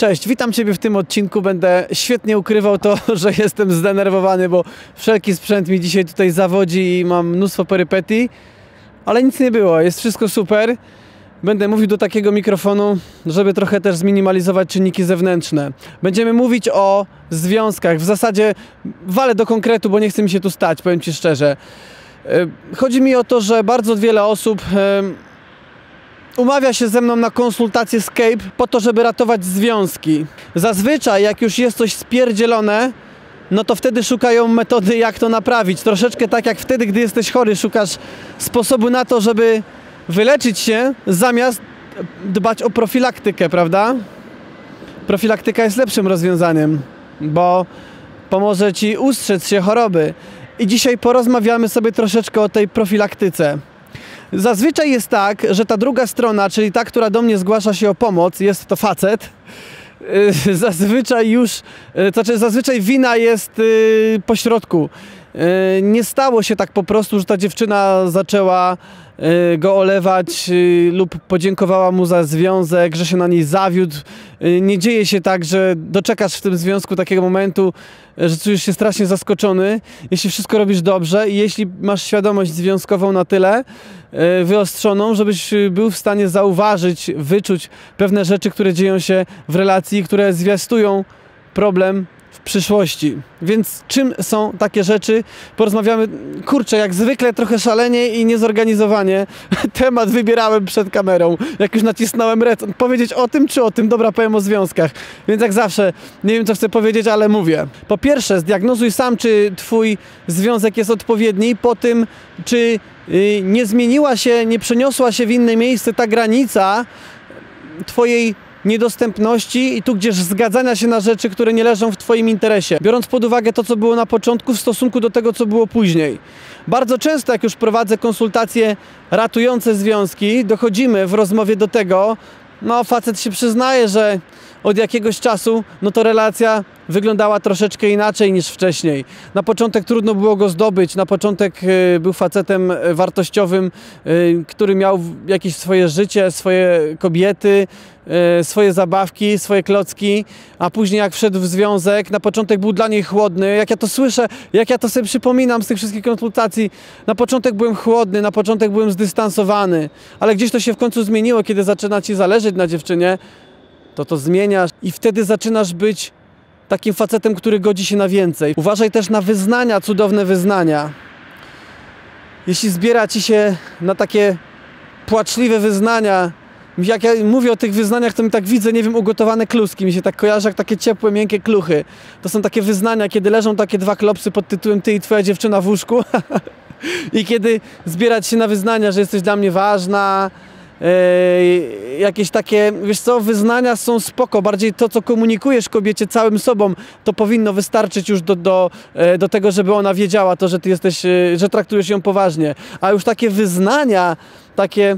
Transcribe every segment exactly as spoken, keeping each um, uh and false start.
Cześć, witam Ciebie w tym odcinku. Będę świetnie ukrywał to, że jestem zdenerwowany, bo wszelki sprzęt mi dzisiaj tutaj zawodzi i mam mnóstwo perypetii, ale nic nie było, jest wszystko super. Będę mówił do takiego mikrofonu, żeby trochę też zminimalizować czynniki zewnętrzne. Będziemy mówić o związkach. W zasadzie walę do konkretu, bo nie chce mi się tu stać, powiem Ci szczerze. Chodzi mi o to, że bardzo wiele osób umawia się ze mną na konsultację Skype po to, żeby ratować związki. Zazwyczaj jak już jest coś spierdzielone, no to wtedy szukają metody, jak to naprawić. Troszeczkę tak jak wtedy, gdy jesteś chory, szukasz sposobu na to, żeby wyleczyć się, zamiast dbać o profilaktykę, prawda? Profilaktyka jest lepszym rozwiązaniem, bo pomoże Ci ustrzec się choroby. I dzisiaj porozmawiamy sobie troszeczkę o tej profilaktyce. Zazwyczaj jest tak, że ta druga strona, czyli ta, która do mnie zgłasza się o pomoc, jest to facet. Zazwyczaj już, znaczy zazwyczaj wina jest po środku. Nie stało się tak po prostu, że ta dziewczyna zaczęła go olewać lub podziękowała mu za związek, że się na niej zawiódł. Nie dzieje się tak, że doczekasz w tym związku takiego momentu, że czujesz się strasznie zaskoczony, jeśli wszystko robisz dobrze i jeśli masz świadomość związkową na tyle wyostrzoną, żebyś był w stanie zauważyć, wyczuć pewne rzeczy, które dzieją się w relacji, które zwiastują problem w przyszłości. Więc czym są takie rzeczy? Porozmawiamy, kurczę, jak zwykle trochę szalenie i niezorganizowanie. Temat wybierałem przed kamerą. Jak już nacisnąłem rec, powiedzieć o tym czy o tym? Dobra, powiem o związkach. Więc jak zawsze, nie wiem co chcę powiedzieć, ale mówię. Po pierwsze, zdiagnozuj sam, czy twój związek jest odpowiedni, po tym, czy yy, nie zmieniła się, nie przeniosła się w inne miejsce ta granica twojej niedostępności i tu gdzieś zgadzania się na rzeczy, które nie leżą w Twoim interesie. Biorąc pod uwagę to, co było na początku w stosunku do tego, co było później. Bardzo często, jak już prowadzę konsultacje ratujące związki, dochodzimy w rozmowie do tego, no facet się przyznaje, że od jakiegoś czasu, no to relacja wyglądała troszeczkę inaczej niż wcześniej. Na początek trudno było go zdobyć, na początek y, był facetem wartościowym, y, który miał jakieś swoje życie, swoje kobiety, y, swoje zabawki, swoje klocki, a później jak wszedł w związek, na początek był dla niej chłodny. Jak ja to słyszę, jak ja to sobie przypominam z tych wszystkich konsultacji, na początek byłem chłodny, na początek byłem zdystansowany, ale gdzieś to się w końcu zmieniło, kiedy zaczyna Ci zależeć na dziewczynie, to to zmieniasz i wtedy zaczynasz być takim facetem, który godzi się na więcej. Uważaj też na wyznania, cudowne wyznania. Jeśli zbiera Ci się na takie płaczliwe wyznania, jak ja mówię o tych wyznaniach, to mi tak widzę, nie wiem, ugotowane kluski, mi się tak kojarzy jak takie ciepłe, miękkie kluchy. To są takie wyznania, kiedy leżą takie dwa klopsy pod tytułem Ty i Twoja dziewczyna w łóżku i kiedy zbierać się na wyznania, że jesteś dla mnie ważna, Yy, jakieś takie, wiesz co, wyznania są spoko, bardziej to, co komunikujesz kobiecie całym sobą, to powinno wystarczyć już do, do, do tego, żeby ona wiedziała to, że ty jesteś, że traktujesz ją poważnie. A już takie wyznania, takie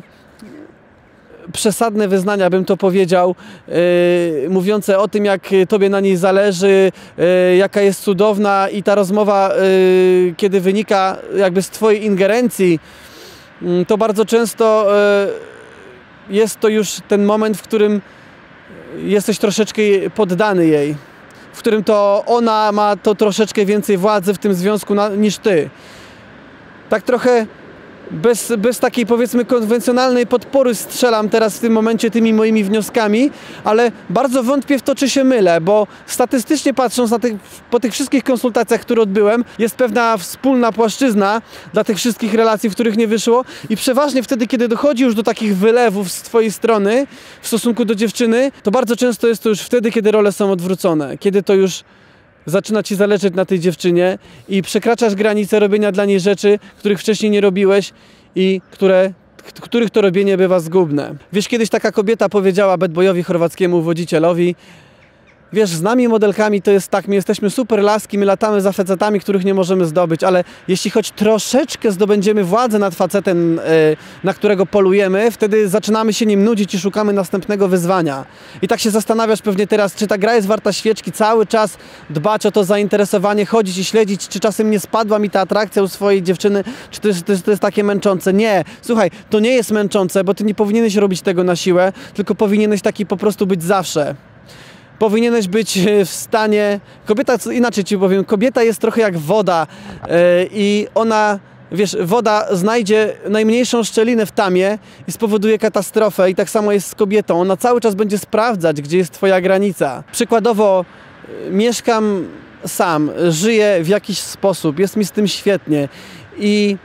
przesadne wyznania, bym to powiedział, yy, mówiące o tym, jak tobie na niej zależy, yy, jaka jest cudowna i ta rozmowa, yy, kiedy wynika jakby z twojej ingerencji, yy, to bardzo często yy, jest to już ten moment, w którym jesteś troszeczkę poddany jej, w którym to ona ma to troszeczkę więcej władzy w tym związku na, niż ty. Tak trochę bez, bez takiej, powiedzmy, konwencjonalnej podpory strzelam teraz w tym momencie tymi moimi wnioskami, ale bardzo wątpię w to, czy się mylę, bo statystycznie patrząc na tych, po tych wszystkich konsultacjach, które odbyłem, jest pewna wspólna płaszczyzna dla tych wszystkich relacji, w których nie wyszło i przeważnie wtedy, kiedy dochodzi już do takich wylewów z twojej strony w stosunku do dziewczyny, to bardzo często jest to już wtedy, kiedy role są odwrócone, kiedy to już zaczyna Ci zależeć na tej dziewczynie i przekraczasz granicę robienia dla niej rzeczy, których wcześniej nie robiłeś i które, których to robienie bywa zgubne. Wiesz, kiedyś taka kobieta powiedziała bad boyowi chorwackiemu wodzicielowi: wiesz, z nami modelkami to jest tak, my jesteśmy super laski, my latamy za facetami, których nie możemy zdobyć, ale jeśli choć troszeczkę zdobędziemy władzę nad facetem, na którego polujemy, wtedy zaczynamy się nim nudzić i szukamy następnego wyzwania. I tak się zastanawiasz pewnie teraz, czy ta gra jest warta świeczki, cały czas dbać o to zainteresowanie, chodzić i śledzić, czy czasem nie spadła mi ta atrakcja u swojej dziewczyny, czy to jest, to jest, to jest takie męczące. Nie, słuchaj, to nie jest męczące, bo ty nie powinieneś robić tego na siłę, tylko powinieneś taki po prostu być zawsze. powinieneś być w stanie... Kobieta, inaczej ci powiem, kobieta jest trochę jak woda yy, i ona, wiesz, woda znajdzie najmniejszą szczelinę w tamie i spowoduje katastrofę i tak samo jest z kobietą. Ona cały czas będzie sprawdzać, gdzie jest twoja granica. Przykładowo, yy, mieszkam sam, żyję w jakiś sposób, jest mi z tym świetnie i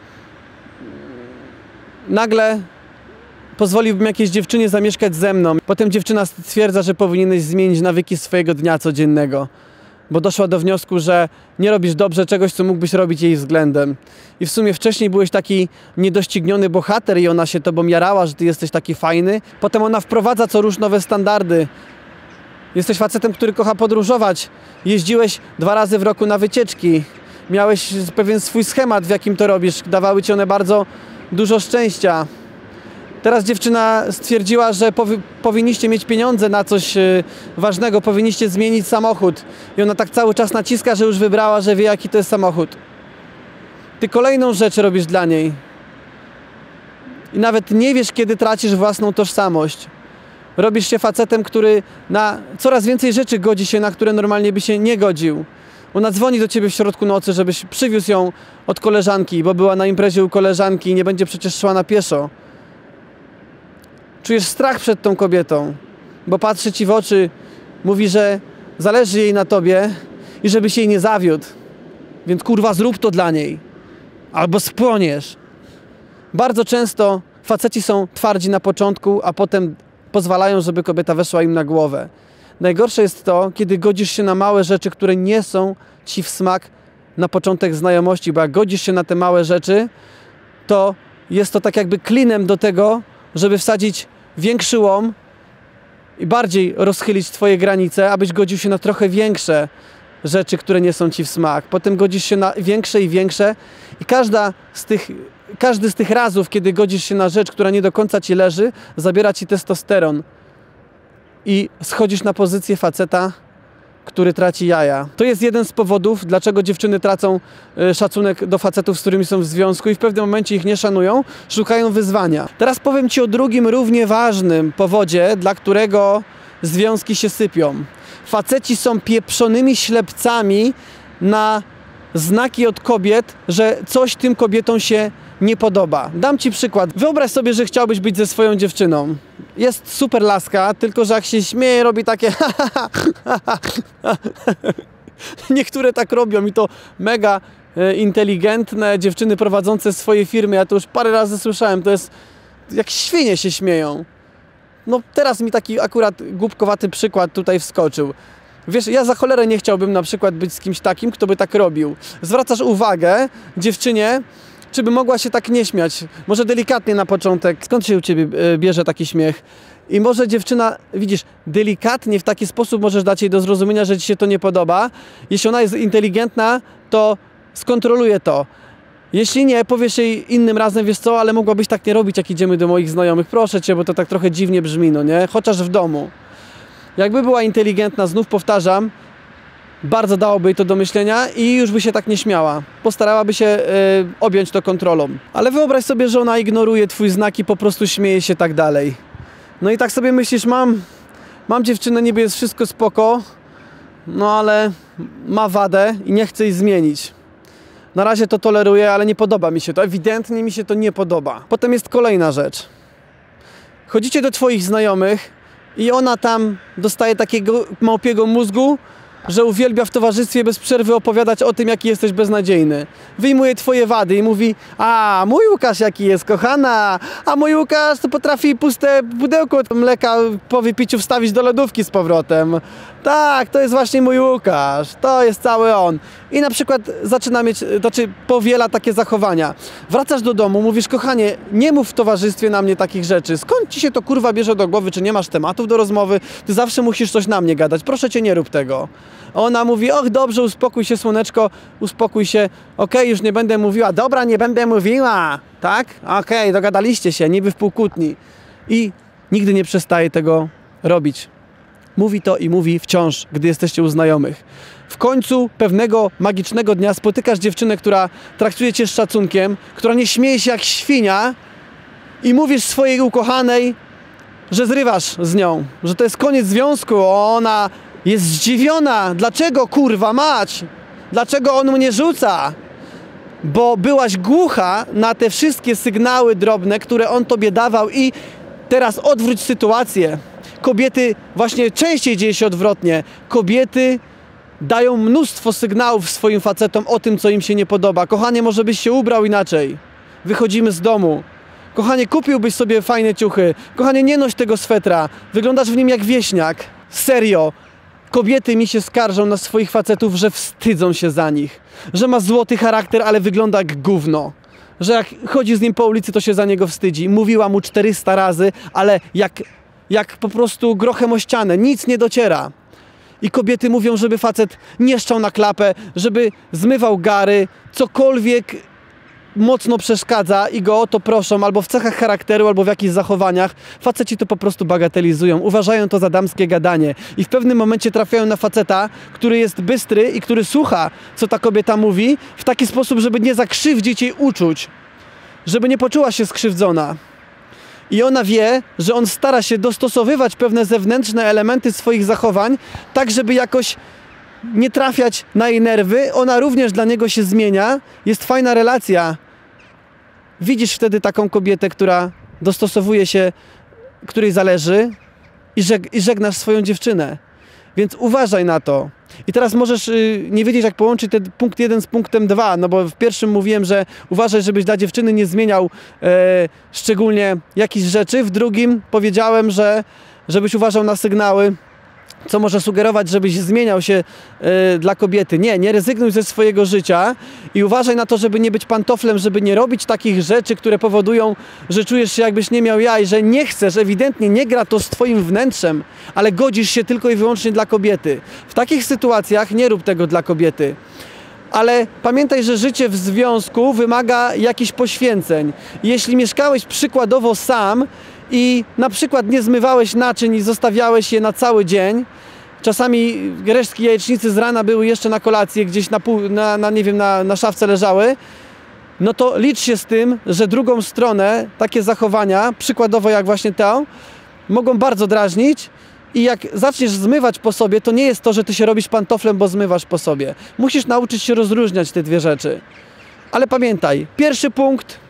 nagle pozwoliłbym jakiejś dziewczynie zamieszkać ze mną. Potem dziewczyna stwierdza, że powinieneś zmienić nawyki swojego dnia codziennego, bo doszła do wniosku, że nie robisz dobrze czegoś, co mógłbyś robić jej względem. I w sumie wcześniej byłeś taki niedościgniony bohater i ona się tobą jarała, że ty jesteś taki fajny. Potem ona wprowadza co rusz nowe standardy. Jesteś facetem, który kocha podróżować. Jeździłeś dwa razy w roku na wycieczki. Miałeś pewien swój schemat, w jakim to robisz. Dawały ci one bardzo dużo szczęścia. Teraz dziewczyna stwierdziła, że powi powinniście mieć pieniądze na coś yy, ważnego, powinniście zmienić samochód. I ona tak cały czas naciska, że już wybrała, że wie, jaki to jest samochód. Ty kolejną rzecz robisz dla niej. I nawet nie wiesz, kiedy tracisz własną tożsamość. Robisz się facetem, który na coraz więcej rzeczy godzi się, na które normalnie by się nie godził. Ona dzwoni do ciebie w środku nocy, żebyś przywiózł ją od koleżanki, bo była na imprezie u koleżanki i nie będzie przecież szła na pieszo. Czujesz strach przed tą kobietą, bo patrzy ci w oczy, mówi, że zależy jej na tobie i żebyś jej nie zawiódł. Więc kurwa, zrób to dla niej. Albo spłoniesz. Bardzo często faceci są twardzi na początku, a potem pozwalają, żeby kobieta weszła im na głowę. Najgorsze jest to, kiedy godzisz się na małe rzeczy, które nie są ci w smak na początek znajomości, bo jak godzisz się na te małe rzeczy, to jest to tak jakby klinem do tego, żeby wsadzić większy łom i bardziej rozchylić twoje granice, abyś godził się na trochę większe rzeczy, które nie są ci w smak. Potem godzisz się na większe i większe i każda z tych, każdy z tych razów, kiedy godzisz się na rzecz, która nie do końca ci leży, zabiera ci testosteron i schodzisz na pozycję faceta, który traci jaja. To jest jeden z powodów, dlaczego dziewczyny tracą y, szacunek do facetów, z którymi są w związku i w pewnym momencie ich nie szanują, szukają wyzwania. Teraz powiem ci o drugim równie ważnym powodzie, dla którego związki się sypią. Faceci są pieprzonymi ślepcami na znaki od kobiet, że coś tym kobietom się nie podoba. Dam ci przykład. Wyobraź sobie, że chciałbyś być ze swoją dziewczyną. Jest super laska, tylko że jak się śmieje, robi takie niektóre tak robią i to mega e, inteligentne dziewczyny prowadzące swoje firmy. Ja to już parę razy słyszałem. To jest jak świnie się śmieją. No teraz mi taki akurat głupkowaty przykład tutaj wskoczył. Wiesz, ja za cholerę nie chciałbym na przykład być z kimś takim, kto by tak robił. Zwracasz uwagę dziewczynie, czy by mogła się tak nie śmiać. Może delikatnie na początek. Skąd się u ciebie bierze taki śmiech? I może dziewczyna, widzisz, delikatnie w taki sposób możesz dać jej do zrozumienia, że ci się to nie podoba. Jeśli ona jest inteligentna, to skontroluje to. Jeśli nie, powiesz jej innym razem, wiesz co, ale mogłabyś tak nie robić, jak idziemy do moich znajomych. Proszę cię, bo to tak trochę dziwnie brzmi, no nie? Chociaż w domu. Jakby była inteligentna, znów powtarzam, bardzo dałoby jej to do myślenia i już by się tak nie śmiała. Postarałaby się yy, objąć to kontrolą. Ale wyobraź sobie, że ona ignoruje twój znak i po prostu śmieje się tak dalej. No i tak sobie myślisz, mam, mam dziewczynę, niby jest wszystko spoko, no ale ma wadę i nie chcę jej zmienić. Na razie to toleruję, ale nie podoba mi się to. Ewidentnie mi się to nie podoba. Potem jest kolejna rzecz. Chodzicie do twoich znajomych i ona tam dostaje takiego małpiego mózgu, że uwielbia w towarzystwie bez przerwy opowiadać o tym, jaki jesteś beznadziejny. Wyjmuje twoje wady i mówi: a, mój Łukasz jaki jest, kochana, a mój Łukasz to potrafi puste pudełko od mleka po wypiciu wstawić do lodówki z powrotem. Tak, to jest właśnie mój Łukasz, to jest cały on. I na przykład zaczyna mieć, znaczy powiela takie zachowania. Wracasz do domu, mówisz: kochanie, nie mów w towarzystwie na mnie takich rzeczy. Skąd ci się to kurwa bierze do głowy? Czy nie masz tematów do rozmowy? Ty zawsze musisz coś na mnie gadać. Proszę cię, nie rób tego. Ona mówi: och, dobrze, uspokój się, słoneczko, uspokój się. Okej, okay, już nie będę mówiła. Dobra, nie będę mówiła. Tak? Okej, okay, dogadaliście się, niby w pół kłótni. I nigdy nie przestaje tego robić. Mówi to i mówi wciąż, gdy jesteście u znajomych. W końcu pewnego magicznego dnia spotykasz dziewczynę, która traktuje cię z szacunkiem, która nie śmieje się jak świnia i mówisz swojej ukochanej, że zrywasz z nią, że to jest koniec związku. Ona Jest zdziwiona. Dlaczego, kurwa mać? Dlaczego on mnie rzuca? Bo byłaś głucha na te wszystkie sygnały drobne, które on tobie dawał i teraz odwróć sytuację. Kobiety, właśnie częściej dzieje się odwrotnie. Kobiety dają mnóstwo sygnałów swoim facetom o tym, co im się nie podoba. Kochanie, może byś się ubrał inaczej. Wychodzimy z domu. Kochanie, kupiłbyś sobie fajne ciuchy. Kochanie, nie noś tego swetra. Wyglądasz w nim jak wieśniak. Serio. Kobiety mi się skarżą na swoich facetów, że wstydzą się za nich. Że ma złoty charakter, ale wygląda jak gówno. Że jak chodzi z nim po ulicy, to się za niego wstydzi. Mówiła mu czterysta razy, ale jak, jak po prostu grochem o ścianę. Nic nie dociera. I kobiety mówią, żeby facet nie szczał na klapę, żeby zmywał gary, cokolwiek mocno przeszkadza i go o to proszą, albo w cechach charakteru, albo w jakichś zachowaniach. Faceci to po prostu bagatelizują, uważają to za damskie gadanie i w pewnym momencie trafiają na faceta, który jest bystry i który słucha, co ta kobieta mówi, w taki sposób, żeby nie zakrzywdzić jej uczuć, żeby nie poczuła się skrzywdzona. I ona wie, że on stara się dostosowywać pewne zewnętrzne elementy swoich zachowań, tak żeby jakoś nie trafiać na jej nerwy. Ona również dla niego się zmienia. Jest fajna relacja. Widzisz wtedy taką kobietę, która dostosowuje się, której zależy i, żeg i żegnasz swoją dziewczynę. Więc uważaj na to. I teraz możesz yy, nie wiedzieć, jak połączyć ten punkt jeden z punktem dwa, no bo w pierwszym mówiłem, że uważaj, żebyś dla dziewczyny nie zmieniał e, szczególnie jakichś rzeczy. W drugim powiedziałem, że żebyś uważał na sygnały, co może sugerować, żebyś zmieniał się y, dla kobiety. Nie, nie rezygnuj ze swojego życia i uważaj na to, żeby nie być pantoflem, żeby nie robić takich rzeczy, które powodują, że czujesz się, jakbyś nie miał jaj, że nie chcesz, ewidentnie nie gra to z twoim wnętrzem, ale godzisz się tylko i wyłącznie dla kobiety. W takich sytuacjach nie rób tego dla kobiety. Ale pamiętaj, że życie w związku wymaga jakichś poświęceń. Jeśli mieszkałeś przykładowo sam i na przykład nie zmywałeś naczyń i zostawiałeś je na cały dzień, czasami resztki jajecznicy z rana były jeszcze na kolację, gdzieś na, pół, na, na, nie wiem, na, na szafce leżały, no to licz się z tym, że drugą stronę takie zachowania, przykładowo jak właśnie to, mogą bardzo drażnić. I jak zaczniesz zmywać po sobie, to nie jest to, że ty się robisz pantoflem, bo zmywasz po sobie. Musisz nauczyć się rozróżniać te dwie rzeczy. Ale pamiętaj, pierwszy punkt,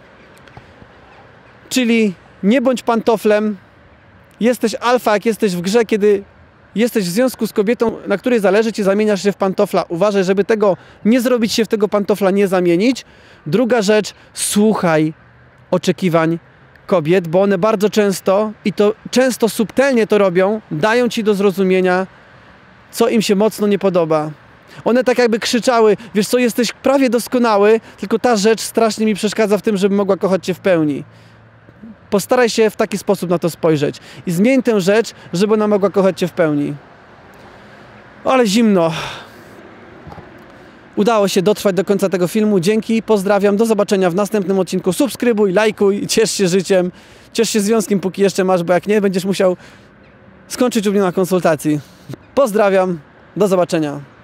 czyli nie bądź pantoflem. Jesteś alfa, jak jesteś w grze, kiedy jesteś w związku z kobietą, na której zależy ci, zamieniasz się w pantofla. Uważaj, żeby tego nie zrobić, się w tego pantofla nie zamienić. Druga rzecz, słuchaj oczekiwań kobiet, bo one bardzo często, i to często subtelnie to robią, dają ci do zrozumienia, co im się mocno nie podoba. One tak jakby krzyczały, wiesz co, jesteś prawie doskonały, tylko ta rzecz strasznie mi przeszkadza w tym, żebym mogła kochać cię w pełni. Postaraj się w taki sposób na to spojrzeć i zmień tę rzecz, żeby ona mogła kochać cię w pełni. Ale zimno. Udało się dotrwać do końca tego filmu. Dzięki, pozdrawiam, do zobaczenia w następnym odcinku. Subskrybuj, lajkuj, ciesz się życiem, ciesz się związkiem, póki jeszcze masz, bo jak nie, będziesz musiał skończyć u mnie na konsultacji. Pozdrawiam, do zobaczenia.